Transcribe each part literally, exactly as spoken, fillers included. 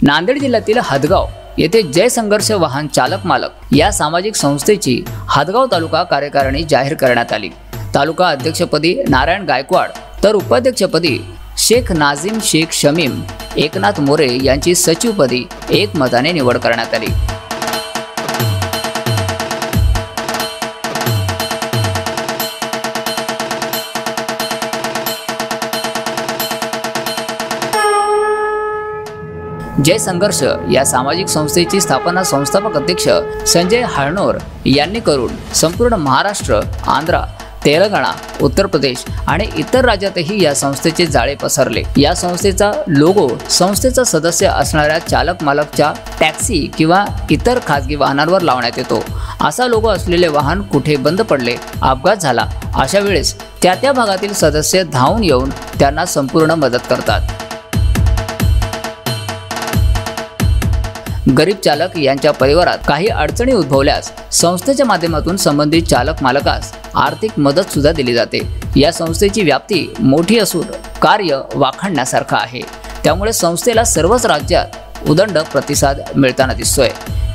नांदेड जिल्ह्यातील हदगाव येथे जय संघर्ष वाहन चालक मालक या सामाजिक संस्थेची हदगाव तालुका कार्यकारिणी जाहीर करण्यात आली। तालुका अध्यक्षपदी नारायण गायकवाड तर उपाध्यक्षपदी शेख नाझीम शेख शमीम एकनाथ मोरे यांची सचिवपदी एकमताने निवड करण्यात आली। जय संघर्ष या सामाजिक संस्थेची स्थापना संस्थापक अध्यक्ष संजय हाळनोर यांनी करून संपूर्ण महाराष्ट्र, आंध्र, तेलंगणा, उत्तर प्रदेश आणि इतर राज्यातही या संस्थेचे जाळे पसरले। या संस्थेचा लोगो संस्थेचा सदस्य असणाऱ्या चालक मालकच्या टॅक्सी किंवा इतर खासगी वाहनांवर लावण्यात येतो। असा लोगो असलेले वाहन कुठे बंद पडले, अपघात झाला अशा वेळेस त्या त्या भागातील सदस्य धावून येऊन त्यांना संपूर्ण मदत करतात। गरीब चालक यांच्या परिवारात काही अडचणी उद्भवल्यास संस्थेच्या माध्यमातून संबंधित चालक मालकास आर्थिक मदत सुद्धा दिली जाते। या संस्थेची व्याप्ती मोठी असून कार्य वाखाणण्यासारखं आहे, त्यामुळे संस्थेला सर्वच राज्यात उदंड प्रतिसाद मिळताना दिसतोय।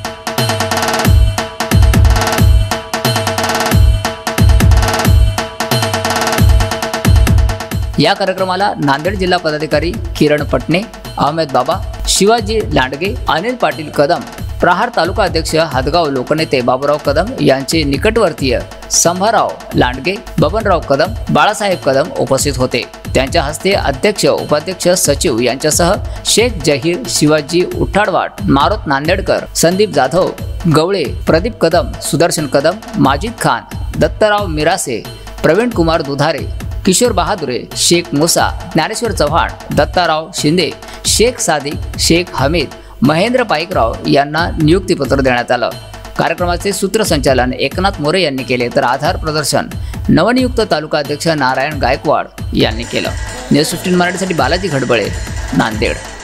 या कार्यक्रमाला नांदेड जिल्हा पदाधिकारी किरण पटणे, अहमद बाबा, शिवाजी लांडगे, अनिल पाटील कदम, प्रहार तालुका अध्यक्ष हदगाव लोकनेते बाबूराव कदम यांचे निकटवर्तीय संभाराव लांडगे, बबनराव कदम, बाळासाहेब कदम उपस्थित होते। त्यांच्या हस्ते अध्यक्ष, उपाध्यक्ष, सचिव यांच्यासह शेख जहीर, शिवाजी उठाडवाट, मारुत नांदेडकर, संदीप जाधव, गवळे, प्रदीप कदम, सुदर्शन कदम, माजिद खान, दत्तराव मिरासे, प्रवीण कुमार दुधारे, किशोर बहादुरे, शेख मुसा, ज्ञानेश्वर चव्हाण, दत्ताराव शिंदे, शेख सादिक, शेख हमीद, महेंद्र पाईकराव यांना नियुक्तीपत्र देण्यात आलं। कार्यक्रमाचे सूत्रसंचालन एकनाथ मोरे यांनी केले, तर आधार प्रदर्शन नवनियुक्त तालुका अध्यक्ष नारायण गायकवाड यांनी केलं। न्यूज फिफ्टीन मराठीसाठी बालाजी घडबळे, नांदेड।